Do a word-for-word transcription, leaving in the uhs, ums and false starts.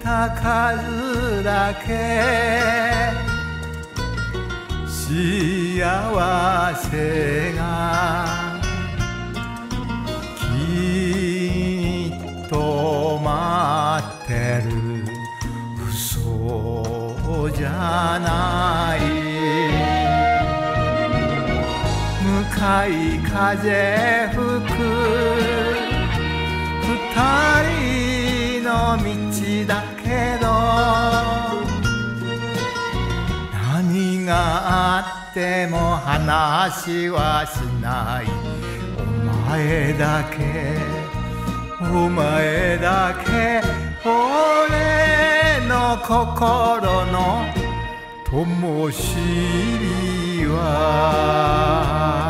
た数だけ幸せがきっと待ってる嘘じゃない向かい風吹く二人の道だけど何があっても話はしないお前だけお前だけ俺の心の灯火は